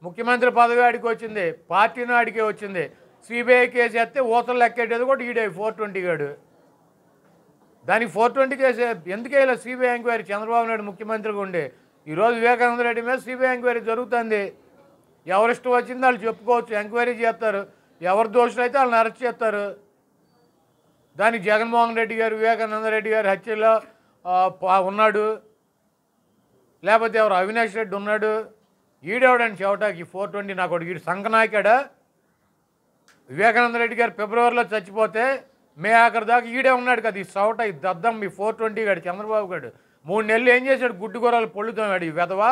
ముఖ్యమంత్రి పదవి ఆడికి వచ్చింది, పార్టీని ఆడికే వచ్చింది. సిబిఐ కేసు వేస్తే ఊతలు లెక్కేటది కూడా ఈడే 420 గాడు. దానికి 420 కేసు ఎందుకు వేయాలి? సిబిఐ ఎంక్వైరీ చంద్రబాబు నాయుడు ముఖ్యమంత్రిగా ఉండి. ఈరోజు వివేకానంద రెడ్డి మీద సిబిఐ ఎంక్వైరీ జరుగుతుంది. ఎవరిష్టం వచ్చింది వాళ్ళు చెప్పుకోవచ్చు, ఎంక్వైరీ చేస్తారు. ఎవరు దోషులు అయితే వాళ్ళని అరెస్ట్ చేస్తారు. దానికి జగన్మోహన్ రెడ్డి గారు వివేకానంద రెడ్డి గారు హత్యలో ఉన్నాడు, లేకపోతే ఎవరు అవినాష్ రెడ్డి ఉన్నాడు. ఈడేవడానికి చెవటాకి 420 నాకు ఈడు సంఘనాయకాడా? వివేకానంద రెడ్డి గారు ఫిబ్రవరిలో చచ్చిపోతే మే ఆఖరి దాకా ఈడే ఉన్నాడు కదా. ఈ సవట, ఈ దద్దం, ఈ 420 గాడు చంద్రబాబు గారు 3 నెలలు ఏం చేశాడు? గుడ్డు కూరలు పొళ్ళుతాడు ఈ వెధవా.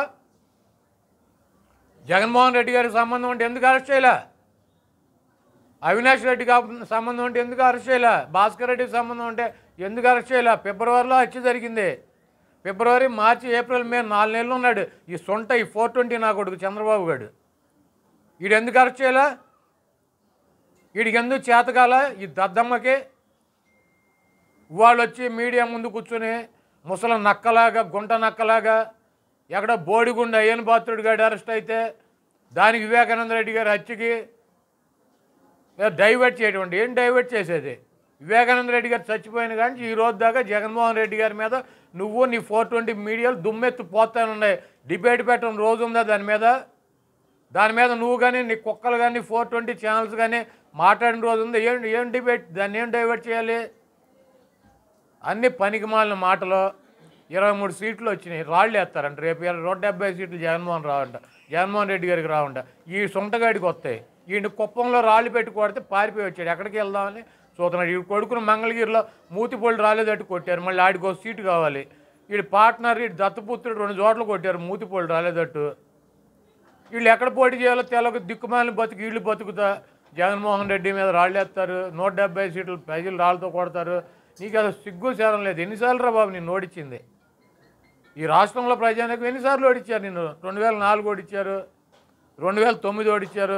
జగన్మోహన్ రెడ్డి గారికి సంబంధం అంటే ఎందుకు అరెస్ట్ చేయలే? అవినాష్ రెడ్డికి సంబంధం అంటే ఎందుకు అరెస్ట్ చేయలే? భాస్కర్ రెడ్డికి సంబంధం అంటే ఎందుకు అరెస్ట్ చేయలే? ఫిబ్రవరిలో హత్య జరిగింది. ఫిబ్రవరి, మార్చి, ఏప్రిల్, మే 4 నెలలు ఉన్నాడు ఈ సొంట, ఈ 420 నా కొడుకు చంద్రబాబు గారు. వీడు ఎందుకు అరెస్ట్ చేయలే? వీడికి ఎందుకు చేతకాల? ఈ దద్దమ్మకి వాళ్ళు వచ్చి మీడియా ముందు కూర్చొని ముసలి నక్కలాగా, గుంట నక్కలాగా, ఎక్కడో బోడిగుండ అయ్యన్ పాత్రుడు గారు అరెస్ట్ అయితే దానికి వివేకానంద రెడ్డి గారి హత్యకి డైవర్ట్ చేయడం. ఏం డైవర్ట్ చేసేది? వివేకానంద రెడ్డి గారు చచ్చిపోయిన కానీ ఈ రోజు దాకా జగన్మోహన్ రెడ్డి గారి మీద నువ్వు నీ 420 మీడియాలు దుమ్మెత్తి పోతానున్నాయి. డిబేట్ పెట్టడం రోజు ఉందా దాని మీద నువ్వు కానీ నీ కుక్కలు కానీ 420 ఛానల్స్ కానీ మాట్లాడిన రోజు ఉందా? ఏం డిబేట్? దాన్ని ఏం డైవర్ట్ చేయాలి? అన్ని పనికిమాలిన మాటలు. 23 సీట్లు వచ్చినాయి, రాళ్ళు వేస్తారంట. రేపు 170 సీట్లు జగన్మోహన్ రెడ్డి గారికి రావంట. ఈ సొంటగాడికి వస్తాయి. ఈయన కుప్పంలో రాళ్ళు పెట్టి కొడితే పారిపోయి వచ్చాడు. ఎక్కడికి వెళ్దామని చూస్తున్నాడు. ఈ కొడుకును మంగళగిరిలో మూతిపొళ్ళు రాలేదట్టు కొట్టారు. మళ్ళీ ఆడికి ఒక సీటు కావాలి. వీడి పార్ట్నర్, వీడి దత్తపుత్రుడు 2 చోట్ల కొట్టారు మూతిపొళ్ళు రాలేదట్టు. వీళ్ళు ఎక్కడ పోటీ చేయాలో తెలకు దిక్కుమాలిన బతుకు వీళ్ళు బతుకుతా జగన్మోహన్ రెడ్డి మీద రాళ్ళు వేస్తారు. 170 సీట్లు ప్రజలు రాళ్ళతో కొడతారు. నీకు అది సిగ్గు సేరం లేదు. ఎన్నిసార్లు రా బాబు నిన్ను ఓడించింది ఈ రాష్ట్రంలో? ప్రజానికి ఎన్నిసార్లు ఓడించారు నిన్ను? 2004 ఓడించారు, 2009 ఓడించారు,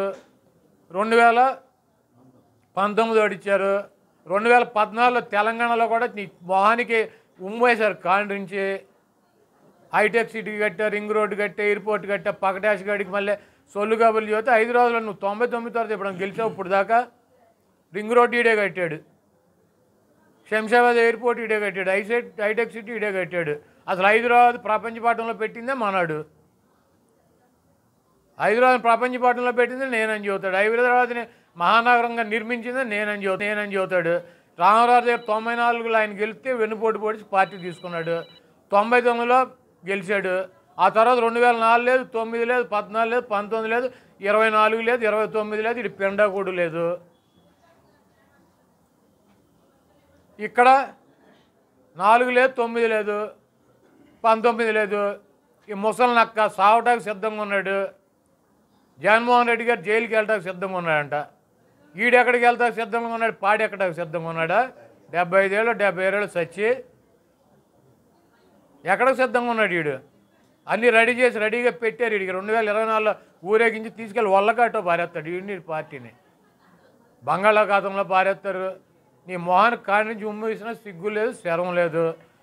2019 ఓడించారు, 2014లో తెలంగాణలో కూడా నీ మొహానికి ఉమ్మేశారు కాండ్రించి. హైటెక్ సిటీ కట్టా, రింగ్ రోడ్డు కట్టా, ఎయిర్పోర్ట్ కట్టా, పకటాష్ గడికి మళ్ళీ సొల్లు కబుర్లు చేస్తే 5 రోజుల్లో నువ్వు 99 తర్వాత ఇప్పుడు గెలిచావు. ఇప్పుడు దాకా రింగ్ రోడ్డు ఈడే కట్టాడు, శంషాబాద్ ఎయిర్పోర్ట్ ఈడే కట్టాడు, హైటెక్ సిటీ ఈడే కట్టాడు. అసలు హైదరాబాద్ ప్రపంచ పటంలో పెట్టిందే మనాడు. హైదరాబాద్ ప్రపంచ పటంలో పెట్టిందే నేనని చెబుతాడు. హైదరాబాద్ని మహానగరంగా నిర్మించిందే నేనని చెబుతాడు. రామరాజు గారు 94లో ఆయన గెలిస్తే వెన్నుపోటు పొడిచి పార్టీ తీసుకున్నాడు. 99లో గెలిచాడు. ఆ తర్వాత 2004 లేదు, 9 లేదు, 14 లేదు, 19 లేదు, 24 లేదు, 29 లేదు, ఇటు పెండాకూడు లేదు. ఇక్కడ 4 లేదు, 9 లేదు, 19 లేదు. ఈ ముసలి నక్క సావటానికి సిద్ధంగా ఉన్నాడు. జగన్మోహన్ రెడ్డి గారు జైలుకి వెళ్ళటానికి సిద్ధంగా ఉన్నాడంట. ఈడెక్కడికి వెళ్తానికి సిద్ధంగా ఉన్నాడు? పాడెక్కడానికి సిద్ధంగా ఉన్నాడా? 75 ఏళ్ళు 70 ఏళ్ళు చచ్చి ఎక్కడికి సిద్ధంగా ఉన్నాడు వీడు? అన్నీ రెడీ చేసి రెడీగా పెట్టారు. వీడికి 2024లో ఊరేగించి తీసుకెళ్ళి వల్లకాటో పారేస్తాడు వీడిని, పార్టీని బంగాళాఖాతంలో పారేస్తారు. నీ మొహానికి కాడి నుంచి ఉమ్మేసినా సిగ్గు లేదు, శరం లేదు.